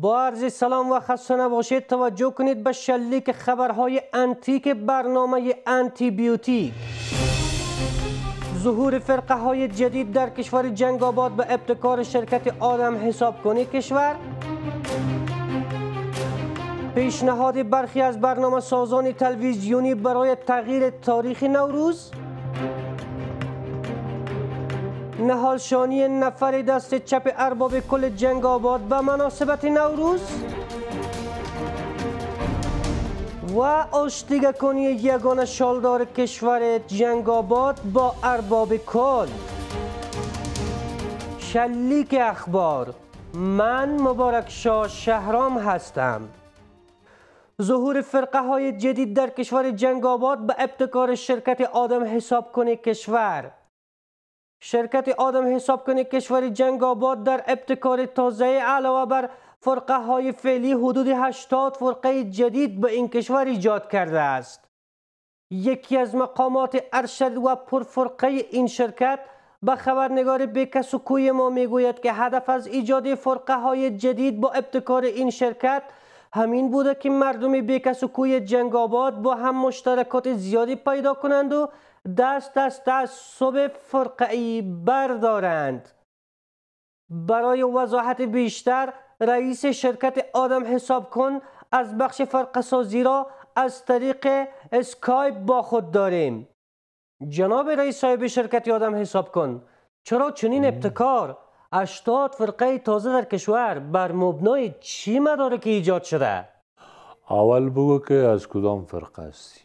با عرض سلام و خسته نباشید. توجه کنید به شلیک خبرهای انتیک برنامه انتی بیوتیک. ظهور فرقه های جدید در کشور جنگ‌آباد به ابتکار شرکت آدم حساب کنی کشور. پیشنهاد برخی از برنامه سازان تلویزیونی برای تغییر تاریخ نوروز. نهالشانی نفر دست چپ ارباب کل جنگ‌آباد به مناسبت نوروز و آشتیگه کنی یگانه شالدار کشور جنگ‌آباد با ارباب کل. شلیک اخبار، من مبارک شاه شهرام هستم. ظهور فرقه های جدید در کشور جنگ‌آباد به ابتکار شرکت آدم حساب کنی کشور. شرکت آدم حساب کنی کشور جنگ‌آباد در ابتکار تازه علاوه بر فرقه های فعلی حدود 80 فرقه جدید به این کشور ایجاد کرده است. یکی از مقامات ارشد و پرفرقه این شرکت به خبرنگار بیکس و کوی ما میگوید که هدف از ایجاد فرقه های جدید با ابتکار این شرکت همین بوده که مردم بیکس و کوی جنگ‌آباد با هم مشترکات زیادی پیدا کنند و دست از تعصب فرقه‌ای بردارند. برای وضاحت بیشتر رئیس شرکت آدم حساب کن از بخش فرقه سازی را از طریق اسکایپ با خود داریم. جناب رئیس صاحب شرکت آدم حساب کن، چرا چنین ابتکار 80 فرقه تازه در کشور بر مبنای چی مدارک ایجاد شده؟ اول بگو که از کدام فرقه هستی؟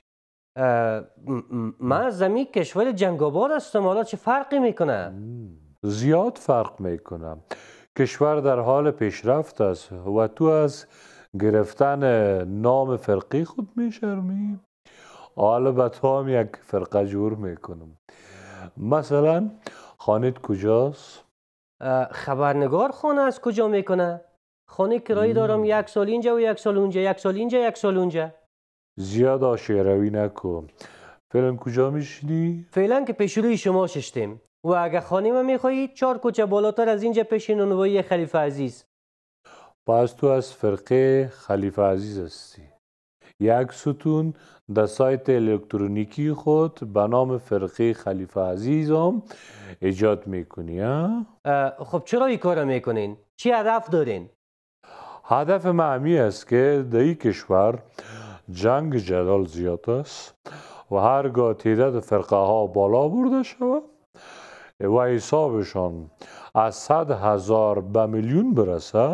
من از زمین کشور جنگ‌آباد هستم. حالا چه فرقی میکنه؟ زیاد فرق میکنه. کشور در حال پیشرفت است و تو از گرفتن نام فرقی خود میشرمی؟ حالا به تو هم یک فرقه جور میکنم. مثلا خانت کجاست؟ خبرنگار خانه از کجا میکنه؟ خانه کرایی دارم، 1 سال اینجا و 1 سال اونجا، 1 سال اینجا 1 سال اونجا. زیاد آشیروی نکن. فعلا کجا میشینی؟ فعلا که پیش روی شما ششتیم و اگه خانه ما میخواهید 4 کوچه بالاتر از اینجا پیش نونوایی خلیفه عزیز. پس تو از فرقه خلیفه عزیز هستی. یک ستون در سایت الکترونیکی خود به نام فرقه خلیفه عزیز هم ایجاد میکنی ها؟ خب چرا این کار میکنین؟ چی هدف دارین؟ هدف معمی است که در این کشور جنگ جدال زیاد است و هرگاه تعداد فرقه ها بالا برده شود و حسابشان از 100,000 به میلیون برسه،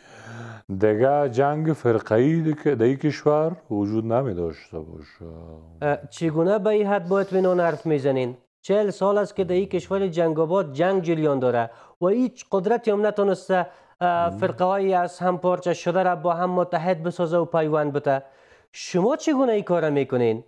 دیگه جنگ فرقه‌ای در این کشور وجود نمی داشته باشه. چگونه به این حد با اطمینان حرف میزنین؟ 40 سال است که در این کشور جنگ‌آباد جنگ جریان داره و هیچ قدرتی هم نتونسته فرقه های از هم پارچه شده را با هم متحد بسازه و پیوند بده. شما چگونه این کار میکنین؟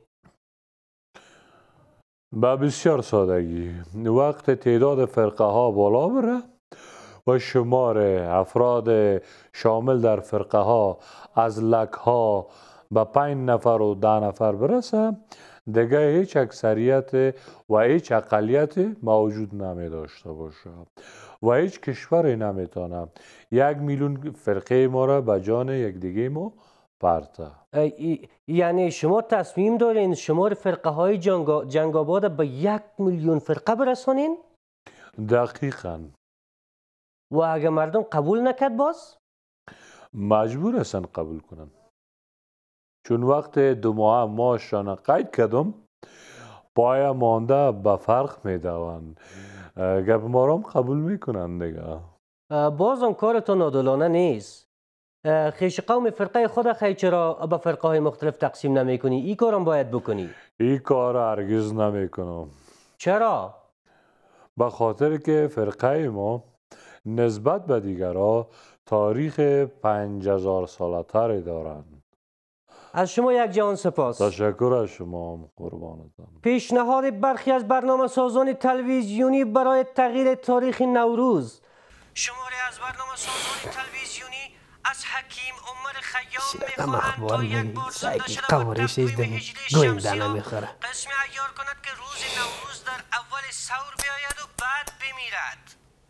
به بسیار سادگی. وقت تعداد فرقه ها بالا بره و شمار افراد شامل در فرقه ها از لک ها به 5 نفر و 10 نفر برسه، دیگه هیچ اکثریت و هیچ اقلیت موجود نمی داشته باشه و هیچ کشوری نمیتونه 1 میلیون فرقه ما را به جان یک دیگه ما پرته. یعنی شما تصمیم دارین شمار فرقه های جنگ‌آباد به 1 میلیون فرقه برسانین؟ دقیقاً. و اگه مردم قبول نکرد باز؟ مجبور هستن قبول کنن. چون وقت 2 ماه معاششان قید کردم پای مانده به فرق میدوند. گپ ما را هم قبول میکنن دیگه. بازم کارتون عادلانه نیست. خیش قوم فرقه خود خیلی چرا به فرقه های مختلف تقسیم نمی کنی؟ این کارم باید بکنی. این کار هرگز نمی کنم. چرا؟ به خاطر که فرقه ما نسبت به دیگرها تاریخ 5000 ساله تری دارند. از شما یک جهان سپاس. تشکر از شما هم قربانتم. پیشنهاد برخی از برنامه سازان تلویزیونی برای تغییر تاریخ نوروز. شماری از برنامه سازان تلویزیونی از حکیم عمر خیام میخواهند تا یک بار زنده شده و تقویم هجری شمسی قسمی عیار کند که روز نوروز در اول سور بیاید و بعد بمیرد.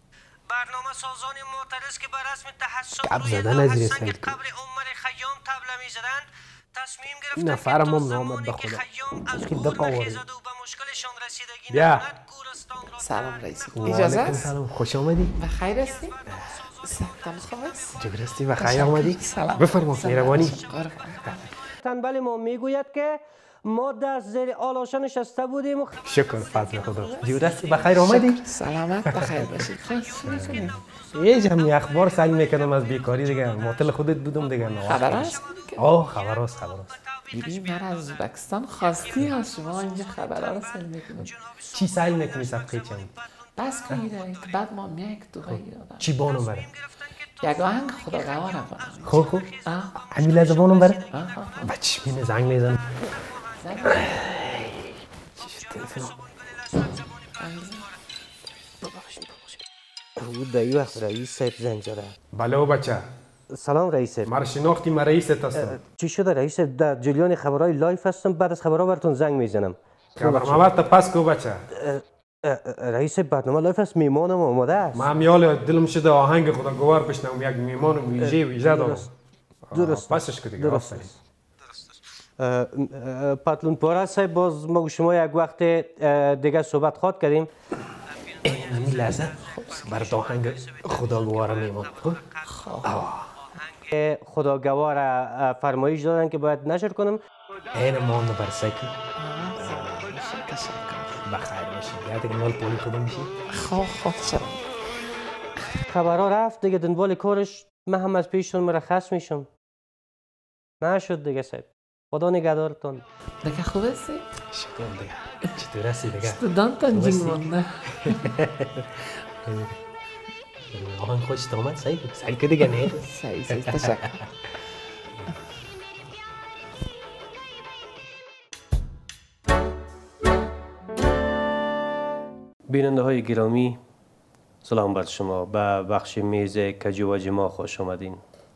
برنامه سازان معترض که بر رسم تحسن گپ روی زدن لوح از سنگ رسید. قبر عمر خیام طبله می‌زدند تصمیم گرفتند نفرم که تا هم نامد زمانی به که خدا. خیام از که گور دقا وارد. نخیزد و به مشکلشان رسیدگی بیا. نکند گورستان را سلام ترک رئیس. نکنند. اجازه وعلیکم است؟ سلام، خوش آمدی. بخیر هستی؟ سلام خوب است؟ چطور هستی و خیر آمدی؟ سلام. بفرما مهربانی. تنبل ما میگوید که ما دست زیر آلاشه نشسته بودیم و شکر فضل خدا. جور هستی و خیر آمدی؟ سلامت بخیر باشید. خیلی چی میکنید؟ یه جمعی اخبار سعی میکنم از بیکاری دیگه. معطل خودت بودم دیگه. خبر هست؟ آه خبر هست. ببین من از ازبکستان خواستی از شما اینجا خبرها رو سل میکنم. چی سعی میکنی صفحه چند؟ بس کنید که بعد ما میای تو بگیردم. چی بانم بره؟ یک آهنگ خدا گوارم کنم. خوب آه همین لحظه بانم بره؟ آه بچه مینه زنگ میزن. او در این وقت رئیس صاحب زنگ زده. بله و بچه سلام رئیس صاحب. مرا شناختی من رئیست هستم. چی شده رئیس صاحب؟ در جریان خبرهای لایف هستم، بعد از خبرها براتون زنگ میزنم. خبر پس کو بچه. رئیس صاحب برنامه لایف است، میمانم آماده است. من میال دلم شده آهنگ خدا گوار بشنم یک میمان ویژه دارم. درست. پسش که دیگه. درست است. پتلون پاره صاحب، باز ما و شما یک وقت دیگه صحبت خواد کردیم. همین لحظه برای آهنگ خدا گواره میمان. خداگوار فرمایش دادن که باید نشر کنم. این مان بر سکی بخیر باشی. یا دیگه مال پولی کدوم میشی؟ خوب شد. خبرها رفت دیگه، دنبال کارش من هم از پیشتون مرخص میشم. نشد دیگه صاحب. خدا نگهدارتون. دیگه خوب هستی؟ شکر دیگه. چطور هستی دیگه؟ استودانتان جین مانده. آهنگ خوشت آمد سعی که دیگه نه. سعی تشکر. بیننده های گرامی، سلام بر شما. به بخش میز کجو و جما خوش آمدین.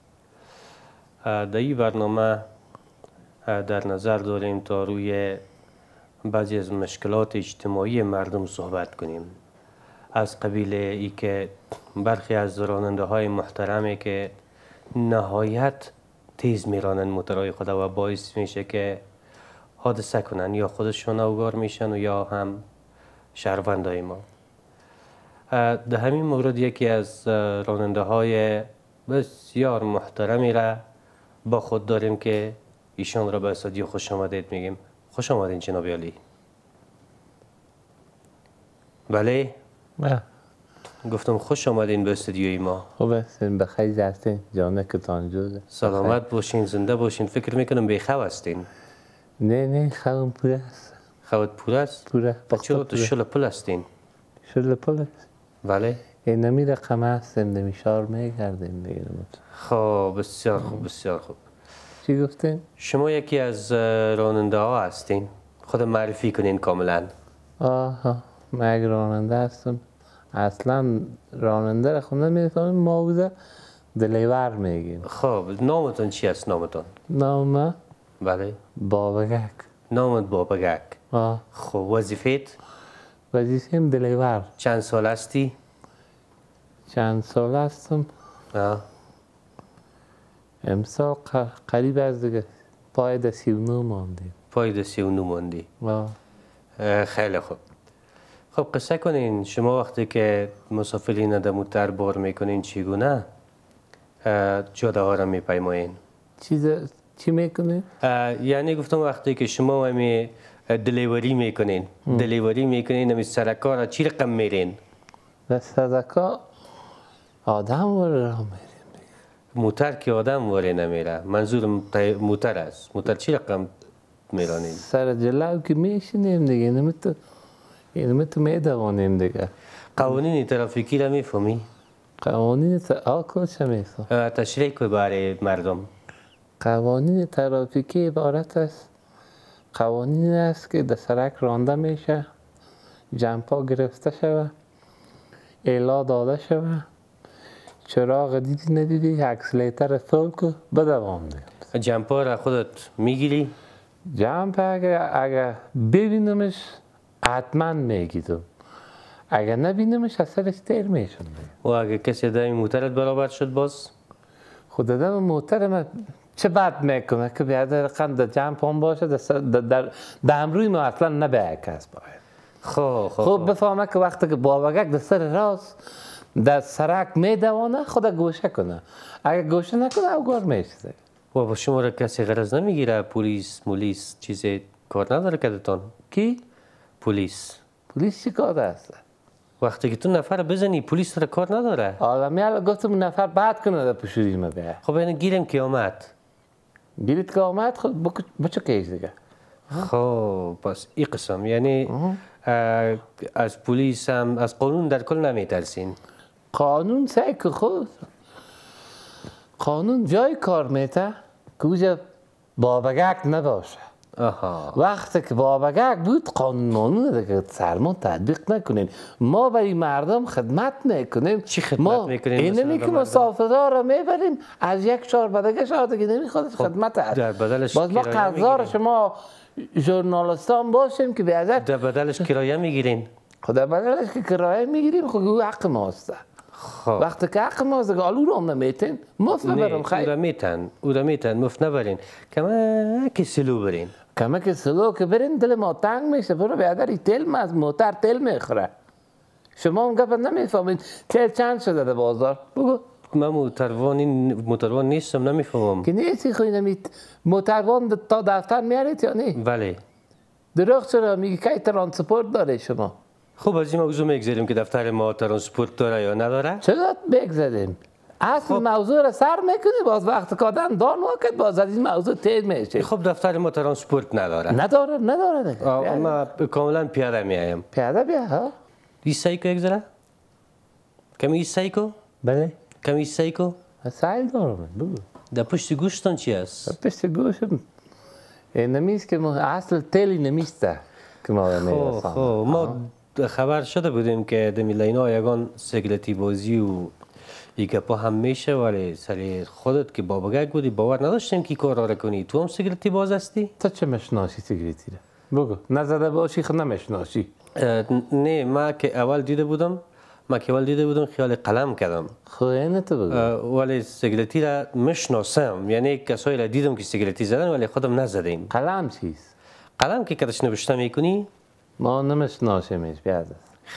در این برنامه در نظر داریم تا روی بعضی از مشکلات اجتماعی مردم صحبت کنیم، از قبیل ای که برخی از راننده های محترمی که نهایت تیز میرانند موترهای خود و باعث میشه که حادثه کنن، یا خودشون اوگار میشن و یا هم شهروندای ما. در همین مورد یکی از راننده های بسیار محترمی را با خود داریم که ایشان را به استودیو خوش آمدید میگیم. خوش آمدین جناب علی. بله گفتم خوش آمدین به استودیوی ما. خوب هستین، بخیر هستین، جانه کتان جوزه. سلامت باشین، زنده باشین. فکر میکنم بیخو هستین. نه خوام پوره است. خوت پور است؟ پوره. چرا تو شل پل هستین؟ شل پل است. بله. این نمی رقم هستیم نمیشار میگردیم دیگه. خب بسیار خوب بسیار خوب. چی گفتین؟ شما یکی از راننده ها هستین؟ خود معرفی کنین کاملا. آها من یک راننده هستم. اصلا راننده را خونده میتونم موزه دلیور میگیم. خب نامتون چی است نامتون؟ نام بله. بابگک. نامت بابگک. خب وظیفت؟ وظیفه‌ام دلیور. چند سال هستی؟ چند سال هستم؟ امسال قریب از دیگه پای ده 39 ماندیم. پای ده 39 ماندی. خیلی خوب. خب قصه کنین، شما وقتی که مسافرین در موتر بار میکنین چگونه جاده ها را میپیمایین؟ چی میکنین؟ یعنی گفتم وقتی که شما همی دلیوری میکنین همی سرکا را چی رقم میرین؟ به سرکا آدم واره را میرین. موتر که آدم واره نمیره، منظور موتر است. موتر چی رقم میرانین؟ سر جلو که میشینیم دیگه، نمیتو میدوانیم دیگه. قوانین ترافیکی را میفهمی؟ قوانین کجا میفهم؟ تشریح کنی برای مردم. قوانین ترافیکی عبارت است قوانین است که در سرک رانده میشه، جمپا گرفته شود، اعلا داده شود، چراغ دیدی ندیدی اکسلیتر فول کو بدوام دیگه. جمپا را خودت میگیری؟ جمپ اگه ببینمش حتما میگیرم. اگر نبینمش از سرش تیر میشم. و اگه کسی دم موترت برابر شد باز؟ خود دم محترم چه بد میکنه که بیاد رقم در جمپان باشه در روی ما اصلا نبیه کس باید. خب بفهمه که وقتی که بابگک در سر راست در سرک میدوانه خدا گوشه کنه. اگر گوشه نکنه اوگار میشه. و با شما را کسی غرض نمیگیره؟ پلیس چیزی کار نداره کدتان؟ کی؟ پلیس چی کار است؟ وقتی که تو نفر بزنی پلیس را کار نداره. حالا میالا گفتم نفر بعد کنه در پشوری ما بیه. خب این گیرم که آمد. گیرت که آمد خود بچه کهش دیگه. خب پس این قسم یعنی از پلیس هم از قانون در کل نمیترسین؟ قانون سعی که خود قانون جای کار میته که اوجا بابگک نباشه. وقتی که بابگک بود قانون مانونه دیگه سرمان تطبیق نکنین. ما برای مردم خدمت میکنیم. چی خدمت میکنین؟ اینمی که مسافرها را میبریم از یک شهر به دیگه شهر دیگه نمیخواد خدمت هست. در بدلش باز ما قرضدار شما ژورنالیستان باشیم که به ازت در بدلش کرایه میگیرین؟ خب در بدلش که کرایه میگیریم خب او حق ماست. وقتی که حق ماست دیگه آلو رو نمیتین مفت ببرم خیر. او را میتن مفت نبرین. کمک سلو برین. کمک سلو که برین دل ما تنگ میشه. برو بیادری تل از موتر تل میخوره. شما اون گفت نمیفهمین تل چند شده در بازار؟ بگو. من موتروان نیستم نمیفهمم. که نیستی خوی نمید موتروان تا دفتر میارید یا نه؟ بله. دروغ چرا میگی که ترانسپورت داره شما؟ خب از این موضوع میگذاریم که دفتر ما ترانسپورت داره یا نداره؟ چقدر بگذاریم؟ اصل موضوع را سر میکنی باز وقت کادن دان واقعت باز از این موضوع تیز میشه. خب دفتر ما ترانسپورت نداره. نداره دیگه. ما کاملا پیاده میایم. پیاده بیا ها؟ ایستایی کو یک ذره؟ کمی ایستایی کو؟ بله. کمی ایستایی کو؟ سایل دارم بگو. در پشت گوشتان چی است؟ پشت گوشم نمیست که اصل تلی نمیسته که ما میرسم. خب ما خبر شده بودیم که در میلینا یگان سیکلتی بازی و ایگپا هم میشه ولی سری خودت که بابگک بودی باور نداشتیم که کار را کنی. تو هم سیکلتی باز هستی؟ تو چه مشناسی سیکلتی را؟ بگو نزده باشی خود نمشناسی. نه ما که اول دیده بودم خیال قلم کردم. خب اینه تو بگو. ولی سیکلتی را مشناسم یعنی کسایی را دیدم که سیکلتی زدن ولی خودم نزدیم. قلم چیست؟ قلم که کدش نوشته میکنی؟ ما نمشناسیمش بیاد.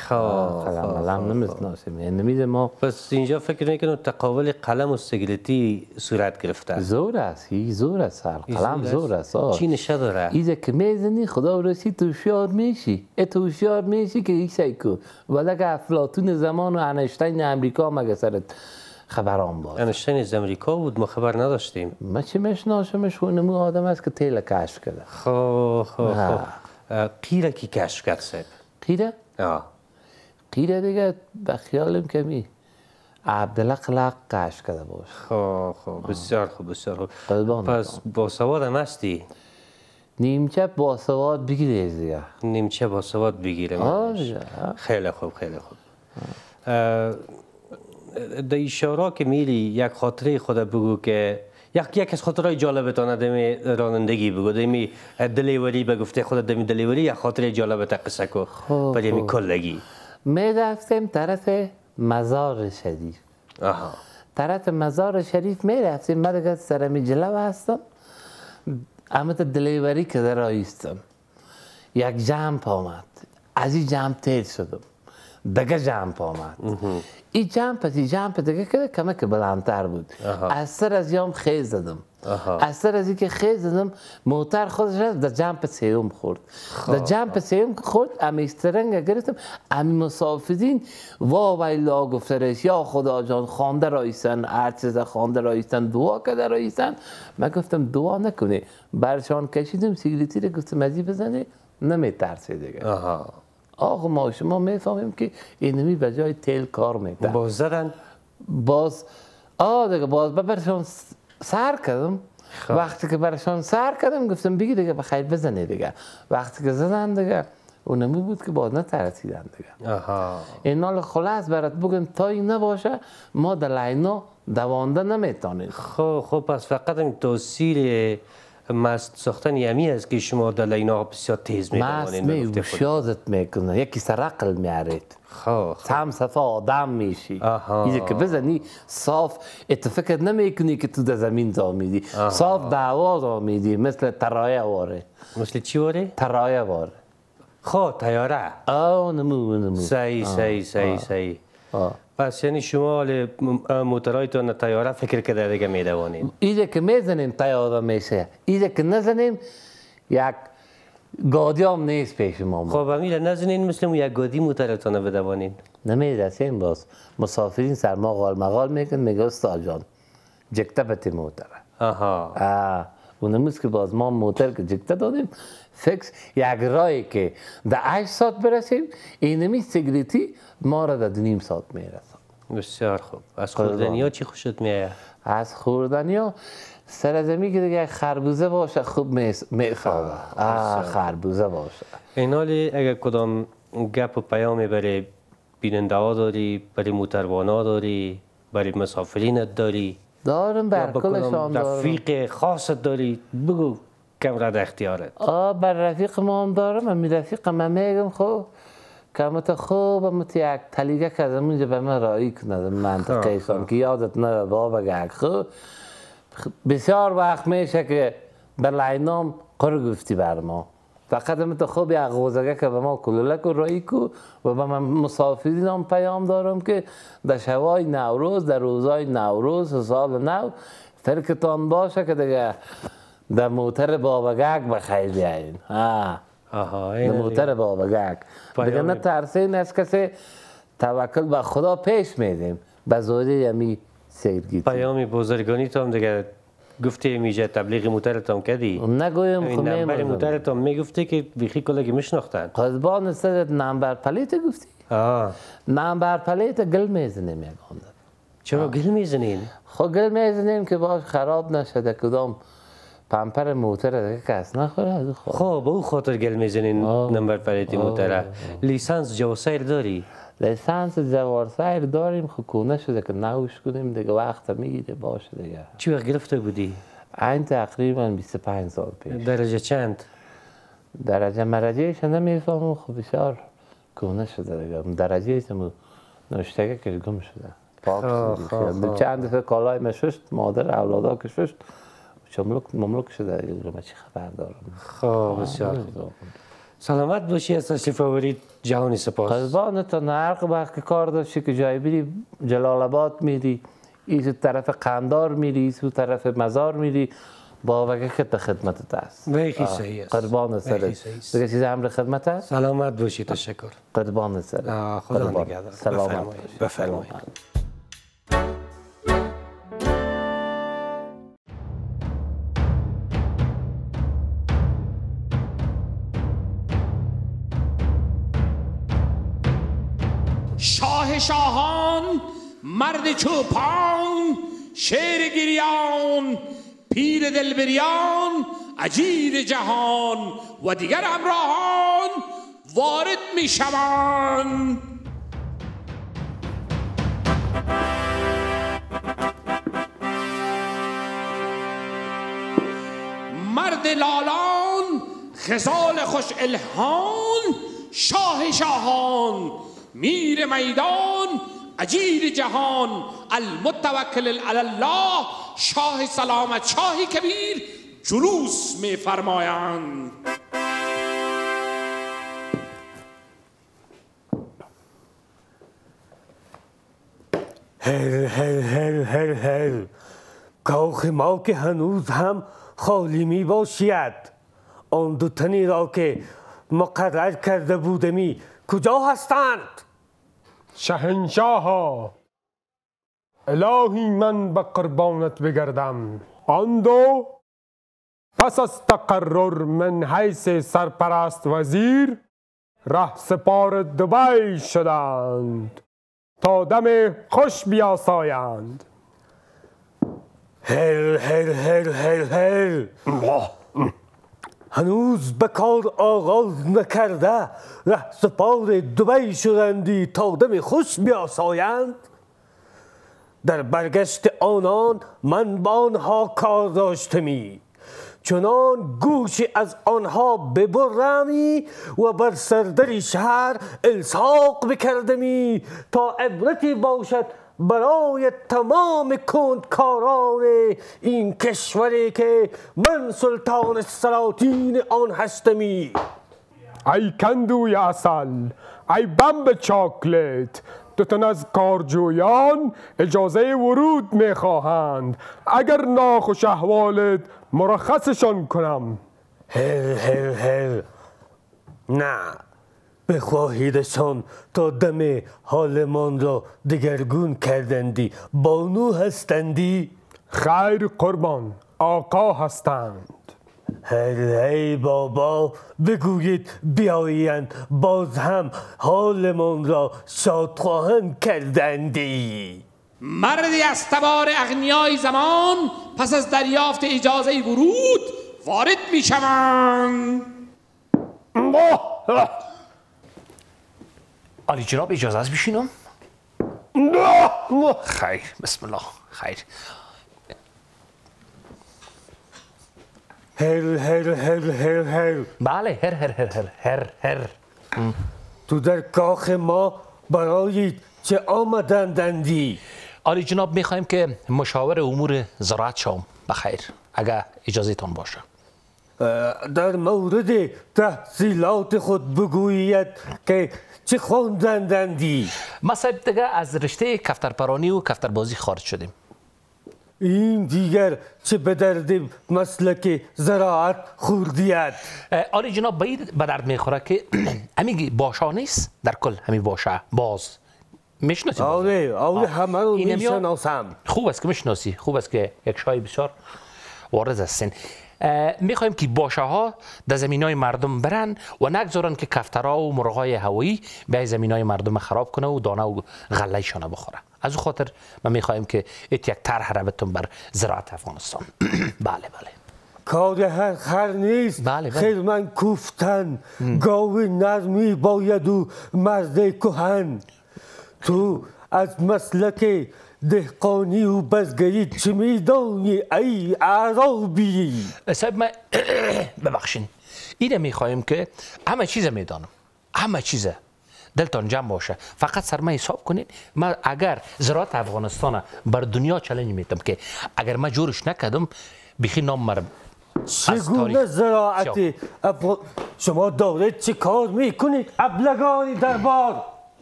قلم نمیشناسیم. یعنی ما پس اینجا فکر میکنم تقابل قلم و سیکلتی صورت گرفته. زور است قلم زور است. چی نشه داره؟ ایزه که میزنی خدا رسی تو هوشیار میشی. تو هوشیار میشی که ایک سایکو ولی که افلاطون زمان و انشتین امریکا مگه سرت خبران بود. انشتین از امریکا بود ما خبر نداشتیم. ما چی میشناسمش اونمو آدم است که تیل کشف کرده. خب قیره کی کشف کرد سب؟ قیره؟ قیره دیگه به خیالم کمی عبدالله قلق کشف کرده باش. خب بسیار خوب. پس باسواد هم هستی؟ نیمچه باسواد بگیره دیگه. نیمچه باسواد بگیره. خیلی خوب. در اشاره که میری یک خاطره خود بگو که یک از خاطرهای جالبتانه دمی رانندگی بگو. دمی دلیوری بگفته خودت دمی دلیوری یک خاطره جالبت قصه کو برای می کلگی. می رفتیم طرف مزار شریف. طرف مزار شریف می رفتیم. من دیگه سرمی جلو هستم. اما دلیوری که در آیستم یک جمپ آمد. از این جمپ تیر شدم. دیگه جمپ آمد. این جمپ دیگه که کمک بلندتر بود. از سر از یام خیز زدم. از سر از اینکه خیز زدم موتر خودش در جمپ سیوم خورد. در جمپ سیوم خورد امی استرنگ گرفتم. امی مسافرین وای لا گفترش یا خدا جان خوانده رایستن هر چیز خوانده رایستن دعا کرده رایستن. من گفتم دعا نکنه برشان کشیدم سیگریتی رو گفتم ازی بزنه نمیترسه دیگه. آقا ما شما میفهمیم که اینمی به جای تیل کار میده. باز زدن؟ دیگه باز برشان سر کردم. وقتی که برشان سر کردم گفتم بگی دیگه بخیر بزنه دیگه. وقتی که زدن دیگه اونمی بود که باز نترسیدن دیگه. این حال خلاص برات بگم تا این نباشه ما در لینا دوانده نمیتونیم. خب پس فقط این توصیل مست ساختن یمی است که شما در اینا بسیار تیز مست می‌دوانید. وشیازت میکنه، یکی سر عقل میارید، خب هم صفا آدم میشی. آها. اینجا که بزنی صاف، اتفاقت نمیکنی که تو در زمین آمیدی، صاف دعواز آمیدی، مثل ترایه واره. مثل چی واره؟ ترایه واره. خب تیاره. نمو. صحیح. پس یعنی شما موترایتون تیاره فکر کرده دیگه میدوانید. اینجا که میزنیم تیاره میشه، اینجا که نزنیم یک گادی هم نیست پیش ما. خب امیره نزنین مثل یک گادی موترتون بدوانید. نمیرسیم باز. مسافرین سر ما غال مغال میکن، میگه استاد جان جکته بتی موتره. آها. اونموز که باز ما موتر که جکته دادیم فکس یک رایی که در 8 ساعت برسیم، اینمی سیگریتی ما را در 2.5 ساعت میرسد. بسیار خوب. از خوردنی ها چی خوشت میآید؟ از خوردنی ها سر زمین که دیگه خربوزه باشه خوب میخوابه. خربوزه باشه. این حالی اگر کدام گپ و پیامی برای بیننده ها داری، برای موتروانا داری، برای مسافرینت داری، دارم بر کلشان دارم. رفیق خاصت داری، بگو کم را در اختیارت. بر رفیق ما هم دارم. امی رفیق من میگم خب کمت خوب امت یک تلیگه که از اونجا به من رایی کنه منطقه ایشان که یادت نه بابا گک. خب بسیار وقت میشه که به لینام قرار گفتی بر ما، فقط امت خوب یک غوزگه که به ما کلولک و رایی کو و به من مسافرین هم پیام دارم که در شبای نوروز، در روزای نوروز سال نو فرقتان باشه که دیگه در موتر بابگک بخیر بیاین. در موتر بابگک دیگه نه ترسین از کسی، توکل به خدا پیش میدیم به زوری یمی سیرگیتی. پیامی بزرگانی تو هم دیگه گفتی میشه تبلیغ موترتون کردی؟ نگویم خب نمبر موترتون میگفتی که بیخی کلگی میشناختن. قضبان استدت نمبر پلیت گفتی؟ نمبر پلیت گل میزنیم یک آنده. چرا گل میزنین؟ خب گل میزنیم که باش خراب نشده کدام پمپر موتر دیگه کس نخوره. خب به او خاطر گل میزنین نمبر پلیت موتره. لیسانس جواسیر داری؟ لیسانس جواسیر داریم، خب کونه شده که نوش کنیم دیگه وقت میگیره باشه دیگه. چی وقت گرفته بودی؟ این تقریبا 25 سال پیش. درجه چند؟ درجه مرجعش نمیفهمم، خب بسیار کونه شده دیگه. درجه ایتمو نوشتگه که گم شده پاک چند دفعه کالای مششت مادر اولادا که ششت مملک شده دیگه. من چی خبر دارم. خب بسیار خوب. سلامت باشی. از تشریف آورید جهانی سپاس. قربانت. هر وقت که کار داشتی که جای بری جلال آباد میری، این طرف قندار میری، این طرف مزار میری، بابگه که به خدمتت است. بخی صحیح است. قربان سرت. دیگه چیز امر خدمت است. سلامت باشی. تشکر. قربان سرت. خدا نگهدار. سلامت. بفرمایید. شاه شاهان، مرد چوپان، شیر گریان، پیر دلبریان، اجیر جهان و دیگر همراهان وارد می شوند. مرد لالان، خصال خوش الهان، شاه شاهان، میر میدان، اجیر جهان، المتوکل علی الله، شاه سلامت، شاهی کبیر جلوس می فرمایند. هل کاخ ما که هنوز هم خالی می باشید. آن دو تنی را که مقرر کرده بودمی کجا هستند؟ شهنشاها، الهی من به قربانت بگردم. آن دو پس از تقرر من حیث سرپرست وزیر ره سپار دبی شدند تا دم خوش بیاسایند. هل هنوز به کار آغاز نکرده ره سپار دبی شدندی تا دم خوش بیاسایند؟ در برگشت آنان من با آنها کار داشتمی، چنان گوش از آنها ببرمی و بر سردر شهر الصاق بکردمی تا عبرتی باشد برای تمام کندکاران این کشوری که من سلطان سلاطین آن هستمی. ای کندوی اصل، ای بمب چاکلت، دو تن از کارجویان اجازه ورود میخواهند. اگر ناخوش احوالت مرخصشان کنم. هل نه، بخواهیدشان تا دم حالمان را دگرگون کردندی. بانو هستندی؟ خیر قربان، آقا هستند. هی بابا، بگویید بیایند، باز هم حالمان را شاد خواهند کردندی. مردی از تبار اغنیای زمان پس از دریافت اجازه ورود وارد می شوند. عالی جناب اجازه است بشینم؟ خیر، بسم الله. خیر. هر بله، هر. تو در کاخ ما برای چه آمدندی؟ عالی جناب میخوایم که مشاور امور زراعت شوم. بخیر، اگر اجازه تان باشه. در مورد تحصیلات خود بگویید که چه خواندندی؟ ما صاحب دیگه از رشته کفترپرانی و کفتربازی خارج شدیم. این دیگر چه به درد مسلک زراعت خوردید؟ عالی جناب به درد میخوره که همی باشا نیست در کل، همی باشه باز میشناسی؟ آره همه رو میشناسم. خوب است که میشناسی، خوب است که یک شای بسیار وارد هستین. میخوایم که باشه ها در زمین های مردم برن و نگذارن که کفترها و مرغای هوایی به زمین های مردم خراب کنه و دانه و غله شانه بخوره. از او خاطر ما میخوایم که یک طرح را بتون بر زراعت افغانستان. بله کار هر خر نیست. بله. خیر من کوفتن گاوی نرمی باید و مرد کهن. تو از مسلک دهقانی و بزگری چه میدانی ای عربی؟ صاحب من ببخشین، اینه میخوایم که همه چیز میدانم، همه چیزه دلتان جمع باشه. فقط سرما حساب کنین. من اگر زراعت افغانستان بر دنیا چالش میتم که اگر من جورش نکردم بخی نام مرم. چگونه زراعت شما دارید چه کار میکنید؟ ابلگانی دربار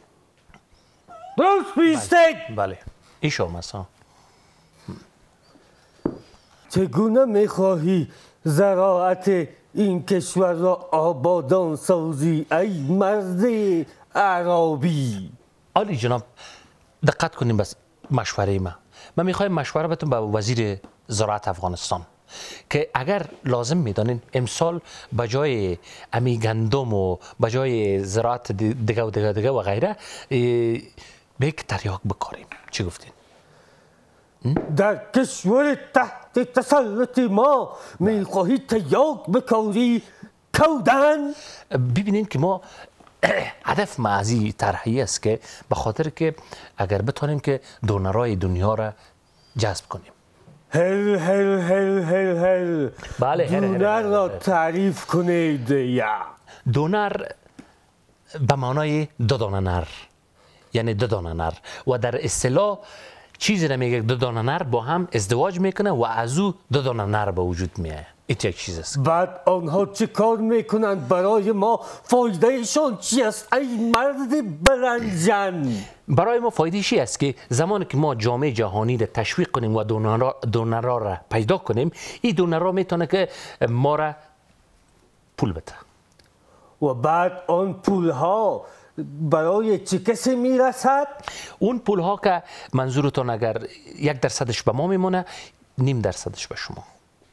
درست بیستید. بله این شما مثلا چگونه میخواهی زراعت این کشور را آبادان سازی ای مرد عربی؟ عالی جناب دقت کنیم بس مشوره من میخوایم مشوره بتون به وزیر زراعت افغانستان که اگر لازم میدانین امسال بجای امی گندم و بجای زراعت دیگه و غیره به یک تریاک بکاریم. چی گفتین؟ در کشور تحت تسلط ما میخواهی تریاک بکاری کودن؟ ببینین که ما هدف ما از این طرحی است که به خاطر که اگر بتونیم که دونرای دنیا را جذب کنیم. بله دونر را تعریف کنید. دونر به معنای دو دانه نر، یعنی دو دانه نر و در اصطلاح چیزی نمیگه دو دانه نر با هم ازدواج میکنه و از او دو دانه نر به وجود میاد. این یک چیز است. بعد آنها چه کار میکنند برای ما؟ فایدهشان چی است ای مرد بلنجان؟ برای ما فایدهش است که زمانی که ما جامعه جهانی را تشویق کنیم و دونرها را پیدا کنیم، این دونرها میتونه که ما را پول بده. و بعد آن پول ها برای چه کسی میرسد؟ اون پول ها که منظورتون اگر 1% به ما میمونه، 0.5% به شما.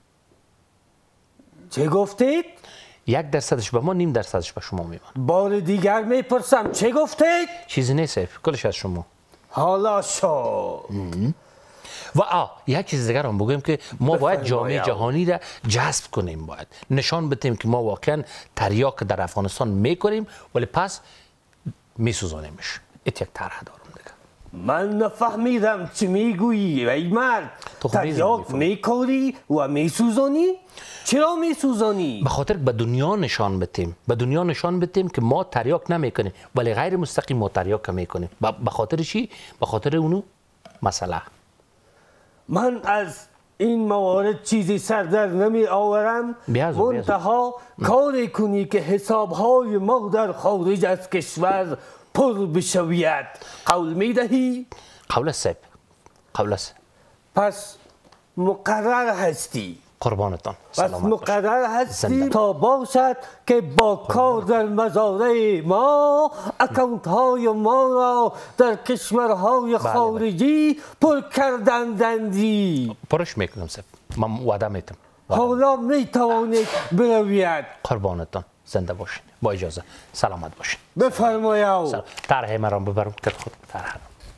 چه گفتید؟ 1% به ما، 0.5% به شما میمونه. بار دیگر میپرسم چه گفتید؟ چیزی نیست، کلش از شما. حالا شو. و یک چیز دیگر هم بگویم که ما باید جامعه جهانی را جذب کنیم، باید نشان بدیم که ما واقعا تریاک در افغانستان میکنیم ولی پس میسوزانیمش. یک طرح دارم دیگه. من نفهمیدم چی میگویی ای مرد. تو خب تریاک میکاری و میسوزانی؟ چرا میسوزانی؟ به خاطر به دنیا نشان بدیم، به دنیا نشان بدیم که ما تریاک نمیکنیم ولی غیر مستقیم ما تریاک میکنیم. به خاطر چی؟ به خاطر اونو مسئله. من از این موارد چیزی سر در نمی آورم. منتها کاری کنی که حسابهای ما در خارج از کشور پر بشوید. قول می دهی؟ قول است. قول است. پس مقرر هستی؟ قربانتان. پس مقرر هستی تا باشد که با کار در مزارع ما اکانت های ما را در کشورهای خارجی پر کردندی. پرش میکنم سب. من وعده میتم. حالا میتوانید بروید. قربانتان. زنده باشین. با اجازه. سلامت باشین. بفرمایید. طرح مرام ببرم که خود طرح.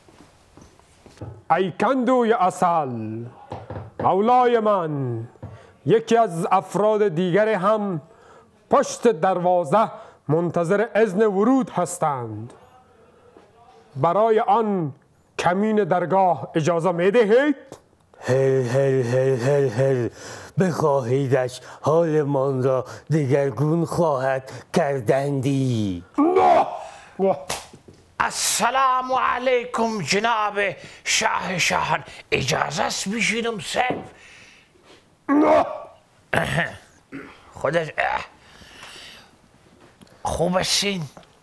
ای کندوی عسل، مولای من، یکی از افراد دیگر هم پشت دروازه منتظر اذن ورود هستند. برای آن کمین درگاه اجازه می دهید؟ هل بخواهیدش حالمان را دگرگون خواهد کردندی. السلام علیکم جناب شاه شاهان، اجازه است بشینم سب؟ خودش خوب هستین؟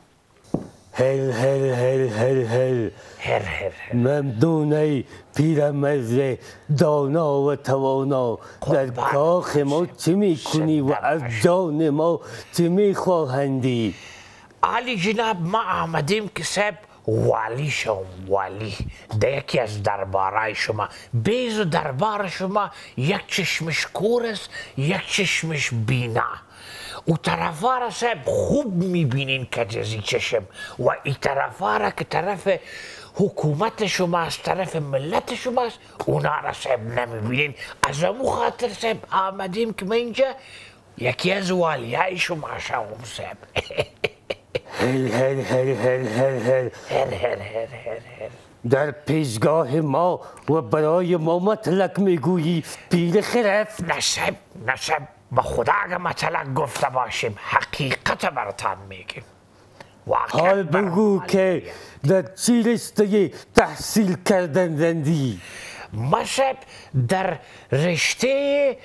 هل ممنون ای پیرمرد دانا و توانا. در کاخ ما چه میکنی و از جان ما چه میخواهندی؟ علی جناب ما آمدیم که سب والی شما، والی در یکی از دربارای شما. بیز و دربار شما یک چشمش کور است، یک چشمش بینا. او طرفا را سب خوب میبینین که جزی چشم و این طرفا را که طرف حکومت شما از طرف ملت شما است اونا را سب نمیبینین. از امو خاطر سب آمدیم که من اینجا یکی از والیای شما شوم سب. هل در پیشگاه ما و برای ما مطلق میگویی پیر خرف؟ نسب با خدا اگه مطلق گفته باشیم حقیقت براتان میگیم. حال بگو که در چی رشته تحصیل کردندی؟ مذهب در رشته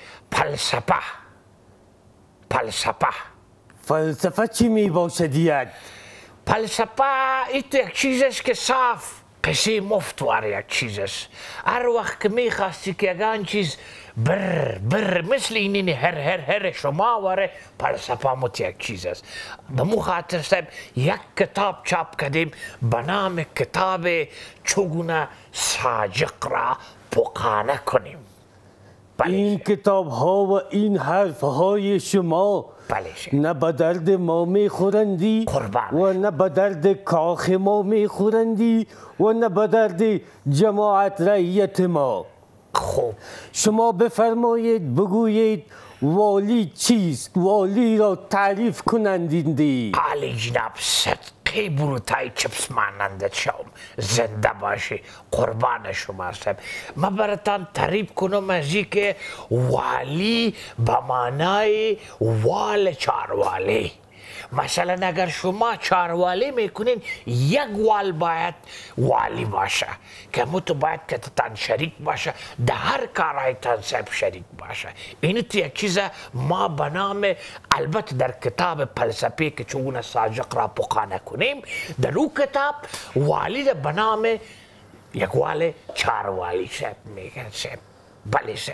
فلسفه چی می باشد ید؟ فلسفه ایت یک چیز است که صاف قصه مفتوار یک چیز است. هر وقت که میخواستی که یگان چیز بر مثل اینین هر شما واره فلسفه مت یک چیز است. به مخاطر سب یک کتاب چاپ کردیم به نام کتاب چگونه ساجق را پقانه کنیم. این کتاب ها و این حرف های شما نه به درد ما میخورندی و نه به درد کاخ ما میخورندی و نه به درد جماعت رعیت ما. خوب شما بفرمایید بگویید والی چیست؟ والی را تعریف کنندی. علی جناب صدقه بروتای چپس مانندت شوم. زنده باشی، قربان شما هستم. من براتان تعریف کنم از که والی به معنای وال چاروالی. مثلا اگر شما چاروالی میکنین یک وال باید والی باشه که متو باید که تان شریک باشه در هر کارهای تان سب شریک باشه. این تو یک چیز ما به نام البته در کتاب فلسفی که چگونه ساجق را پقانه کنیم در او کتاب والی به نام یک وال چاروالی سب میگن سب. بله سب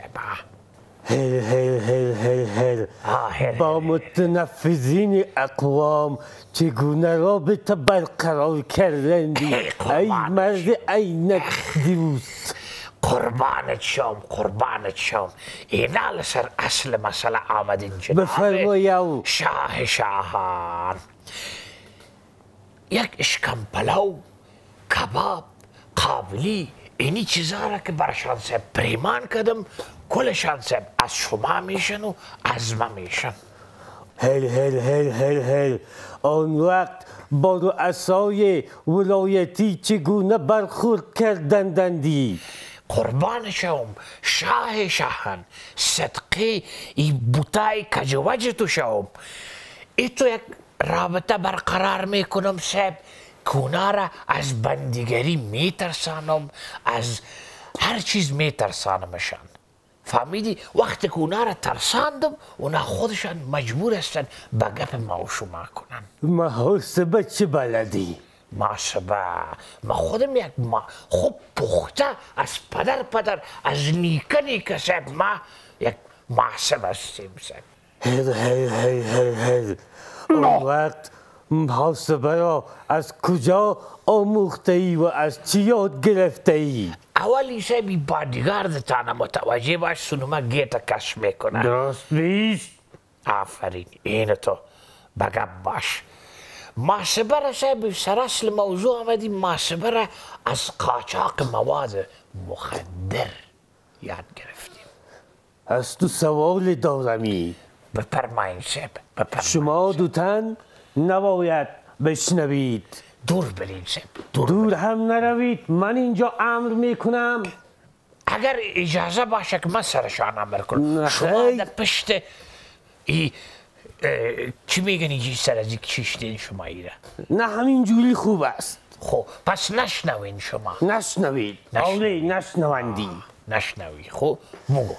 هل با متنفذین اقوام چگونه رابطه برقرار کردندی ای مرد عینک دوست؟ قربانت شم. اینا لسر اصل مسئله آمدین جناب بفرمایو شاه شاهان. یک اشکم پلو، کباب، قابلی اینی چیزا را که برشان سب پریمان کردم کلشان سب از شما میشن و از ما میشن. هل هل هل هل هل آن وقت با رؤسای ولایتی چگونه برخورد کردندی؟ قربان شوم شاه شاهان، صدقه ای بوتای کجوج تو شوم. ای تو یک رابطه برقرار میکنم صاحب که اونا را از بندیگری میترسانم، از هر چیز میترسانمشان. فهمیدی؟ وقتی که اونا را ترساندم اونا خودشان مجبور هستن به گپ ما و شما کنن. محاسبه چه بلدی؟ محاسبه ما خودم یک خوب پخته از پدر از نیکه صاحب ما یک محاسب هستیم صاحب. هل هل هل هل هل اون وقت محاسبه را از کجا آموخته ای و از چی یاد گرفته ای؟ اولی صاحبی بادیگاردتان متوجه باش سنومه گیت کش میکنه. درست بیست؟ آفرین این تو بگم باش. محاسبه را صاحب سر اصل موضوع آمدیم، محاسبه را از قاچاق مواد مخدر یاد گرفتیم. از تو سوال دارمی. بفرمایید صاحب بفرمایید. شما دوتن نباید بشنوید. دور برید صاحب دور هم نروید. من اینجا امر میکنم. اگر اجازه باشه که من سرشان امر کنم. شما در پشت ای چی میگن اینجی سر از یک چیشتین شما ایره؟ نه همین جوری خوب است. خب پس نشنوین شما. نشنوید. آره نشنوندی. نشنوی خب مگو.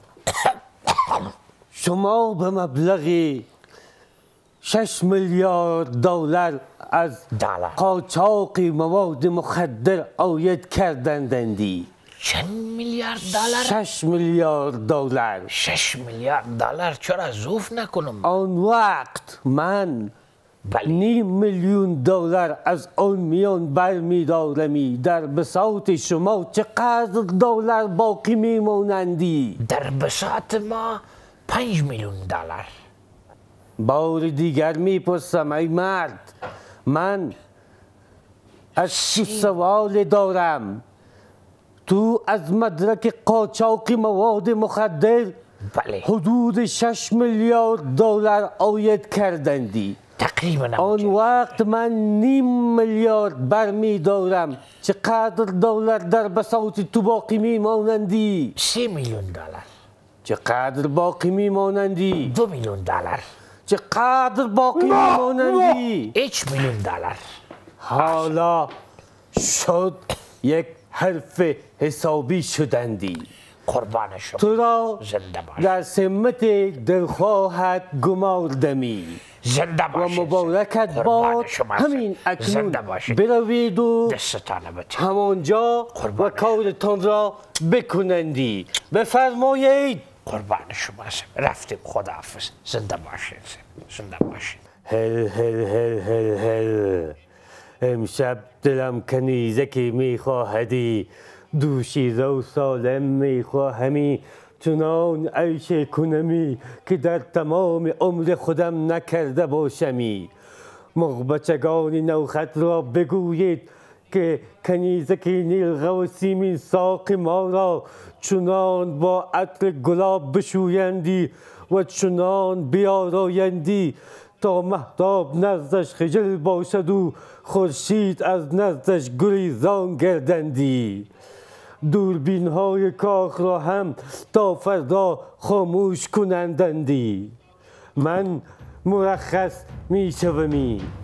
شما به مبلغ 6 میلیارد دلار از قاچاق مواد مخدر عاید کردندی. چند میلیارد دلار؟ 6 میلیارد دلار. 6 میلیارد دلار چرا زوف نکنم؟ آن وقت من 500,000 دلار از آن میان برمیدارمی. در بساط شما چقدر دلار باقی میمانندی؟ در بساط ما 5 میلیون دلار. بار دیگر میپرسم ای مرد، من از تو سوال دارم. تو از مدرک قاچاق مواد مخدر حدود 6 میلیارد دلار عاید کردندی. تقریبا آن وقت من 500 میلیارد برمیدارم. چقدر دلار در بساط تو باقی میمانندی؟ 3 میلیون دلار. چقدر باقی میمانندی؟ 2 میلیون دلار. چقدر باقی میمانندی؟ 1 میلیون دلار. حالا شد یک حرف حسابی شدندی. قربان شما. تو را زنده باش. در سمت دلخواهت گماردمی. زنده و باشید. مبارکت باد. همین اکنون بروید و همانجا و کارتان را بکنندی. بفرمایید. قربان شما رفتیم. خداحافظ. زنده باشید. زنده باشید. هل هل هل هل هل امشب دلم کنیزکی میخواهدی، دوشیزه و سالم میخواهمی، چنان عیش کنمی که در تمام عمر خودم نکرده باشمی. مغبچگان نوخط را بگویید که کنیزکی نیلغه و سیمین ساق ما را چنان با عطر گلاب بشویندی و چنان بیارایندی تا مهتاب نزدش خجل باشد و خورشید از نزدش گریزان گردندی. دوربین های کاخ را هم تا فردا خاموش کنندندی. من مرخص می شومی.